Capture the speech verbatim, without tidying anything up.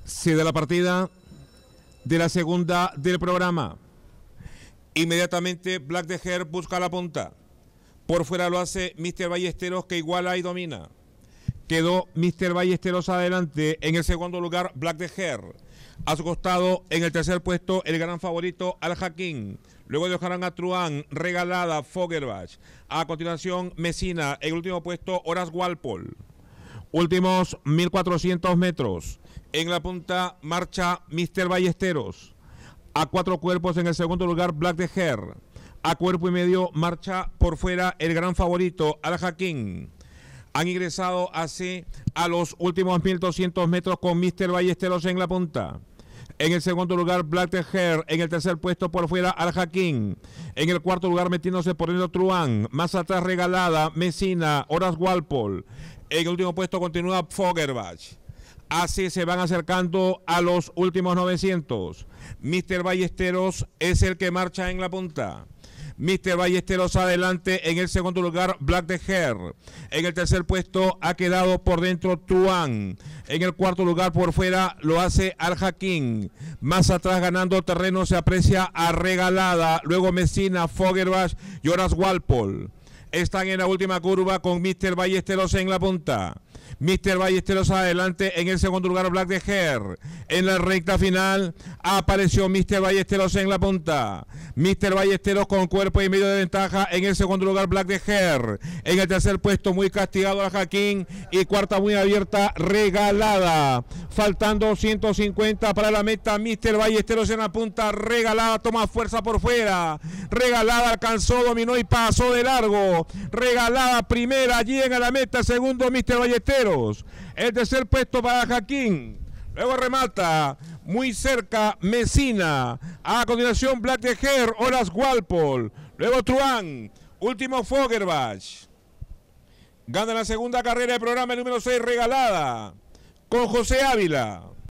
Se da la partida de la segunda del programa. Inmediatamente Black the Hair busca la punta. Por fuera lo hace míster Ballesteros, que iguala y domina. Quedó míster Ballesteros adelante. En el segundo lugar Black the Hair. A su costado, en el tercer puesto, el gran favorito Al Hakim. Luego dejarán a Truán, Regalada, Fogerbach. A continuación, Mesina. En el último puesto, Horace Walpole. Últimos mil cuatrocientos metros. En la punta marcha míster Ballesteros. A cuatro cuerpos en el segundo lugar Black the Hair. A cuerpo y medio marcha por fuera el gran favorito Al Hakim. Han ingresado así a los últimos mil doscientos metros con míster Ballesteros en la punta. En el segundo lugar Black the Hair. En el tercer puesto por fuera Al Hakim. En el cuarto lugar metiéndose por dentro Truán. Más atrás Regalada, Mesina, Horace Walpole. En el último puesto continúa Fogerbach. Así se van acercando a los últimos novecientos. míster Ballesteros es el que marcha en la punta. míster Ballesteros adelante. En el segundo lugar Black the Hair. En el tercer puesto ha quedado por dentro Truán. En el cuarto lugar por fuera lo hace Al Hakim. Más atrás ganando terreno se aprecia a Regalada. Luego Mesina, Fogerbach y Horace Walpole. Están en la última curva con míster Ballesteros en la punta. míster Ballesteros adelante. En el segundo lugar Black the Hair. En la recta final apareció míster Ballesteros en la punta. míster Ballesteros con cuerpo y medio de ventaja. En el segundo lugar Black the Hair. En el tercer puesto muy castigado Al Hakim. Y cuarta muy abierta Regalada. Faltando ciento cincuenta para la meta. míster Ballesteros en la punta. Regalada toma fuerza por fuera. Regalada alcanzó, dominó y pasó de largo. Regalada primera, llega a la meta. Segundo míster Ballesteros. El tercer puesto para Hakim. Luego remata muy cerca Mesina. A continuación Black the Hair, Horace Walpole. Luego Truán. Último Fogerbach. Gana la segunda carrera del programa el número seis Regalada. Con José Ávila.